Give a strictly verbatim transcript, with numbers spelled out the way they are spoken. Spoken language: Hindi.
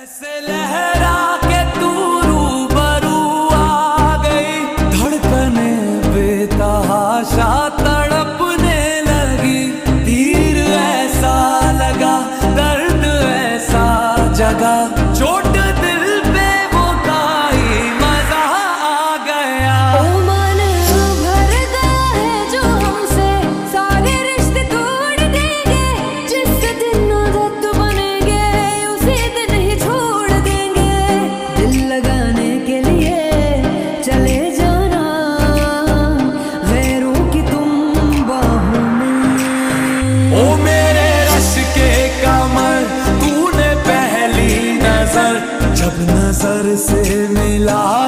ऐसे लहरा के तू रूबरू आ गई, धड़कने बेतहाशा तड़पने लगी। तीर ऐसा लगा, दर्द ऐसा जगा, चोट दिल पे वो खाई, मजा आ गया। ओ मन भर गया है जो हमसे, सारे रिश्ते तोड़ देंगे। जिस दिन आदत बनेंगे उसी दिन ही छोड़ देंगे। दिल लगाने के लिए चले जाना गैरों की तुम बाहों में। ओ मेरे रश के कमर, तूने पहली नजर जब नजर से मिला